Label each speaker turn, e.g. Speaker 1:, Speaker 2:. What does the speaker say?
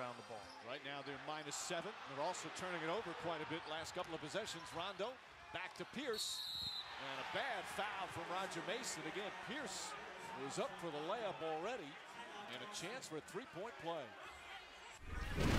Speaker 1: around the ball.
Speaker 2: Right now they're -7. They're also turning it over quite a bit last couple of possessions. Rondo back to Pierce. And a bad foul from Roger Mason. Again, Pierce was up for the layup already. And a chance for a three-point play.